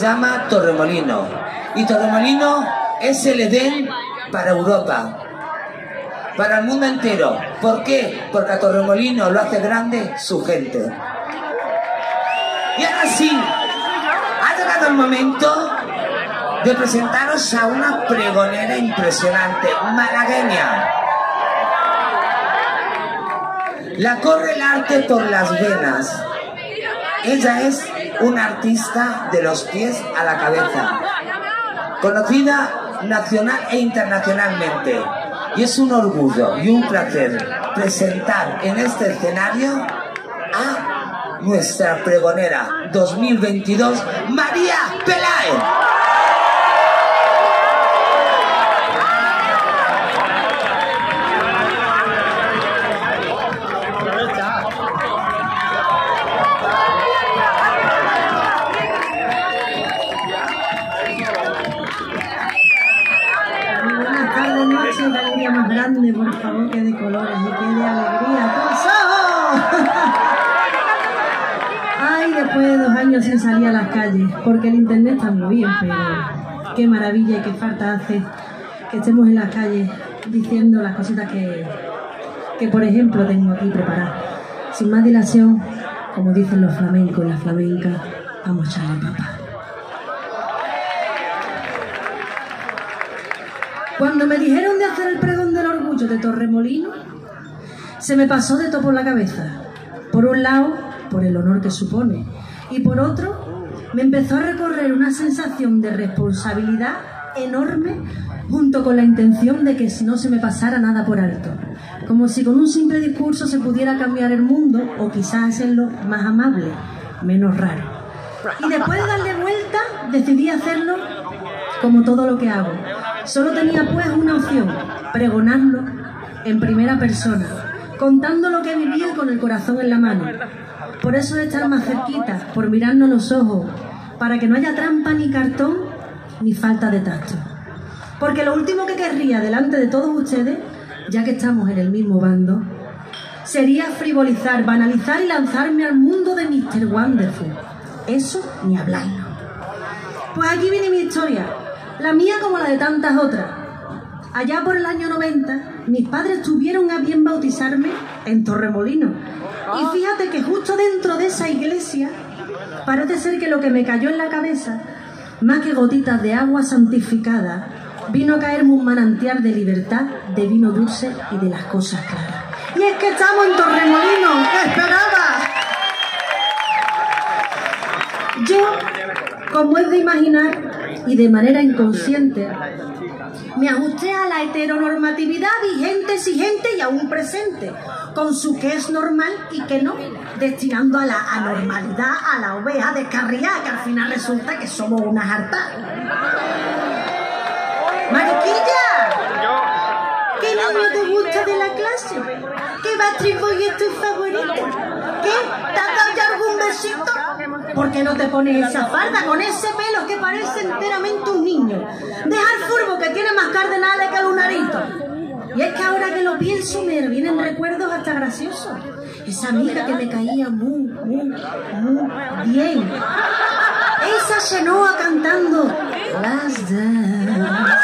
Se llama Torremolinos. Y Torremolinos es el Edén para Europa, para el mundo entero. ¿Por qué? Porque a Torremolinos lo hace grande su gente. Y ahora sí, ha llegado el momento de presentaros a una pregonera impresionante, malagueña. La corre el arte por las venas. Ella es una artista de los pies a la cabeza, conocida nacional e internacionalmente. Y es un orgullo y un placer presentar en este escenario a nuestra pregonera 2022, María Peláez. Qué alegría más grande, por favor, que de colores y que de alegría. ¡Todos! Ay, después de 2 años sin salir a las calles, porque el internet está muy bien, pero qué maravilla y qué falta hace que estemos en las calles diciendo las cositas que por ejemplo, tengo aquí preparadas. Sin más dilación, como dicen los flamencos y las flamencas, vamos a echarle papa. Cuando me dijeron de hacer el pregón del orgullo de Torremolinos, se me pasó de todo por la cabeza. Por un lado, por el honor que supone, y por otro, me empezó a recorrer una sensación de responsabilidad enorme, junto con la intención de que no se me pasara nada por alto. Como si con un simple discurso se pudiera cambiar el mundo, o quizás hacerlo más amable, menos raro. Y después de darle vuelta, decidí hacerlo como todo lo que hago. Solo tenía pues una opción: pregonarlo en primera persona, contando lo que vivía con el corazón en la mano. Por eso de estar más cerquita, por mirarnos los ojos, para que no haya trampa ni cartón ni falta de tacto. Porque lo último que querría delante de todos ustedes, ya que estamos en el mismo bando, sería frivolizar, banalizar y lanzarme al mundo de Mr. Wonderful. Eso ni hablarlo. Pues aquí viene mi historia. La mía como la de tantas otras. Allá por el año 90, mis padres tuvieron a bien bautizarme en Torremolinos. Y fíjate que justo dentro de esa iglesia, parece ser que lo que me cayó en la cabeza, más que gotitas de agua santificada, vino a caerme un manantial de libertad, de vino dulce y de las cosas claras. Y es que estamos en Torremolinos, ¿qué esperaba? Yo, como es de imaginar, y de manera inconsciente, me ajusté a la heteronormatividad vigente, exigente y aún presente, con su qué es normal y qué no, destinando a la anormalidad a la oveja descarriada, que al final resulta que somos unas hartas. ¡Mariquilla! ¿Qué niño te gusta de la clase? ¿Qué Backstreet Boy es tu favorito? ¿Qué? ¿Te has dado ya algún besito? ¿Por qué no te pones esa falda con ese pelo que parece enteramente un niño? Deja el furbo que tiene más cardenales que lunarito. Y es que ahora que lo pienso me vienen recuerdos hasta graciosos. Esa amiga que me caía muy bien. Esa Xenoa cantando Last Dance.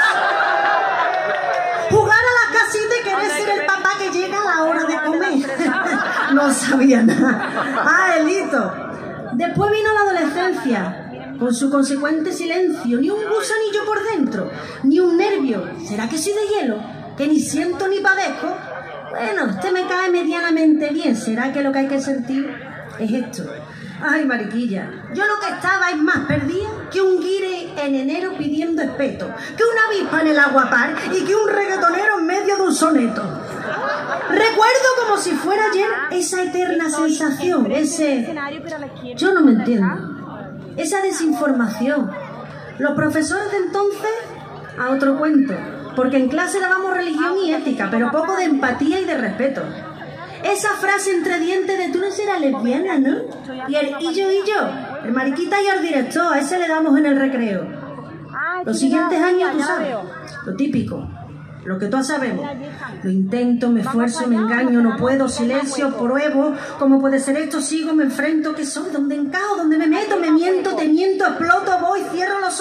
Jugar a la casita y querer ser el papá que llega a la hora de comer. No sabía nada. Ah, Elito. Después vino la adolescencia, con su consecuente silencio, ni un gusanillo por dentro, ni un nervio. ¿Será que soy de hielo? ¿Que ni siento ni padezco? Bueno, este me cae medianamente bien. ¿Será que lo que hay que sentir es esto? Ay, mariquilla, yo lo que estaba es más perdida que un guire en enero pidiendo espeto, que una avispa en el aguapar y que un reggaetonero en medio de un soneto. Recuerdo como si fuera ayer esa eterna sensación, ese... Yo no me entiendo. Esa desinformación. Los profesores de entonces, a otro cuento, porque en clase dábamos religión y ética, pero poco de empatía y de respeto. Esa frase entre dientes de tú no serás lesbiana, ¿no? Y yo, el mariquita y el director, a ese le damos en el recreo. Los siguientes años, tú sabes, lo típico, lo que todos sabemos. Lo intento, me esfuerzo, me engaño, no puedo, silencio, pruebo. ¿Cómo puede ser esto? Sigo, me enfrento, ¿qué soy? ¿Dónde encajo? ¿Dónde me meto? Me miento, te miento, exploto, voy,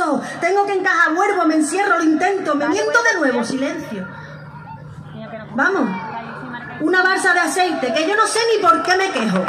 ojos, tengo que encajar, vuelvo, me encierro, lo intento, me miento de nuevo, silencio. Vamos, una balsa de aceite, que yo no sé ni por qué me quejo.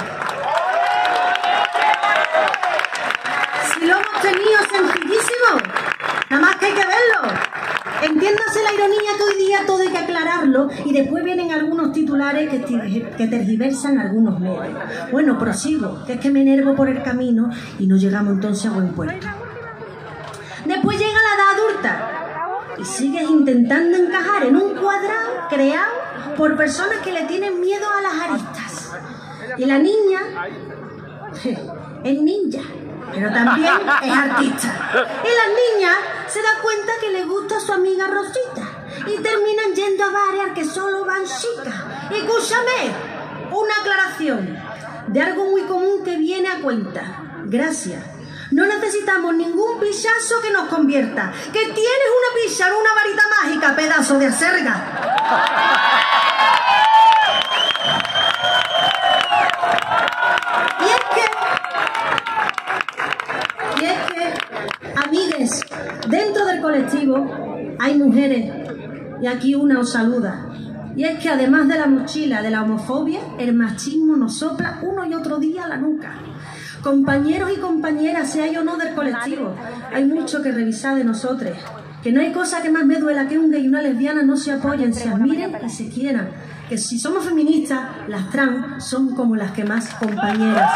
Si lo hemos tenido sencillísimo, nada más que hay que verlo. Entiéndase la ironía que hoy día todo hay que aclararlo y después vienen algunos titulares que tergiversan algunos medios. Bueno, prosigo, que es que me enervo por el camino y no llegamos entonces a buen puerto. Después llega la edad adulta y sigues intentando encajar en un cuadrado creado por personas que le tienen miedo a las aristas. Y la niña es ninja, pero también es artista. Y las niñas se dan cuenta que le gusta a su amiga Rosita y terminan yendo a bares al que solo van chicas. Y escúchame, una aclaración de algo muy común que viene a cuenta. Gracias. No necesitamos ningún pichazo que nos convierta. Que tienes una picha en una varita mágica, pedazo de acerga. Y es que, amigues, dentro del colectivo hay mujeres, y aquí una os saluda. Y es que además de la mochila de la homofobia, el machismo nos sopla uno y otro día a la nuca. Compañeros y compañeras, sea yo o no del colectivo, hay mucho que revisar de nosotros. Que no hay cosa que más me duela que un gay y una lesbiana no se apoyen, se admiren y se quieran. Que si somos feministas, las trans son como las que más compañeras.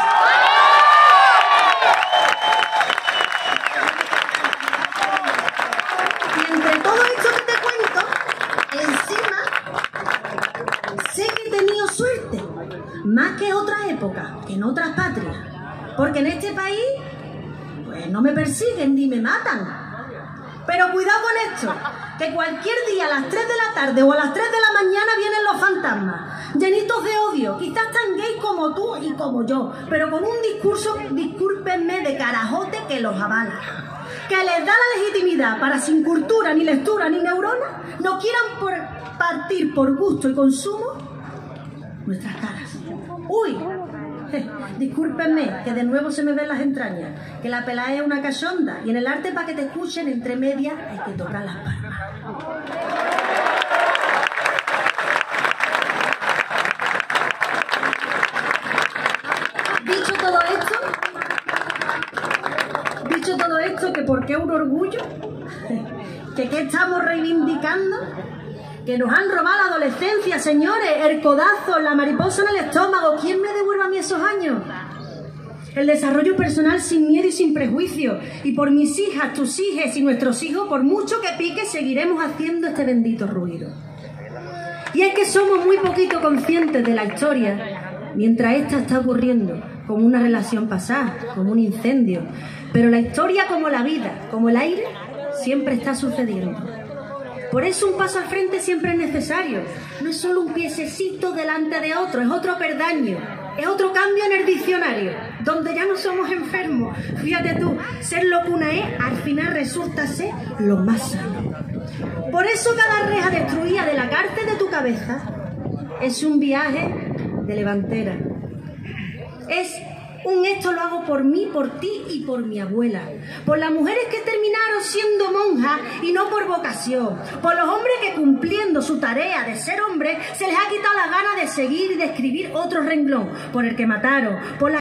Y entre todo esto que te cuento, encima, sé que he tenido suerte, más que otras épocas, que en otras patrias. Porque en este país, pues no me persiguen ni me matan. Pero cuidado con esto, que cualquier día a las 3 de la tarde o a las 3 de la mañana vienen los fantasmas, llenitos de odio, quizás tan gay como tú y como yo, pero con un discurso, discúlpenme, de carajote que los avala. Que les da la legitimidad para, sin cultura, ni lectura, ni neurona, no quieran partir por gusto y consumo nuestras caras. ¡Uy! Discúlpenme, que de nuevo se me ven las entrañas, que la pelada es una cachonda y en el arte, para que te escuchen entre medias, hay que tocar las palmas. Dicho todo esto, que por qué un orgullo, que qué estamos reivindicando. Que nos han robado la adolescencia, señores, el codazo, la mariposa en el estómago. ¿Quién me devuelve a mí esos años? El desarrollo personal sin miedo y sin prejuicio. Y por mis hijas, tus hijas y nuestros hijos, por mucho que pique, seguiremos haciendo este bendito ruido. Y es que somos muy poquito conscientes de la historia, mientras esta está ocurriendo, como una relación pasada, como un incendio. Pero la historia, como la vida, como el aire, siempre está sucediendo. Por eso un paso al frente siempre es necesario. No es solo un piececito delante de otro, es otro peldaño, es otro cambio en el diccionario, donde ya no somos enfermos. Fíjate tú, ser lo que una es, al final resulta ser lo más sano. Por eso cada reja destruida de la cárcel de tu cabeza es un viaje de levantera. Es un esto lo hago por mí, por ti y por mi abuela. Por las mujeres que terminaron siendo monjas y no por vocación. Por los hombres que, cumpliendo su tarea de ser hombres, se les ha quitado la gana de seguir y de escribir otro renglón. Por el que mataron. Por la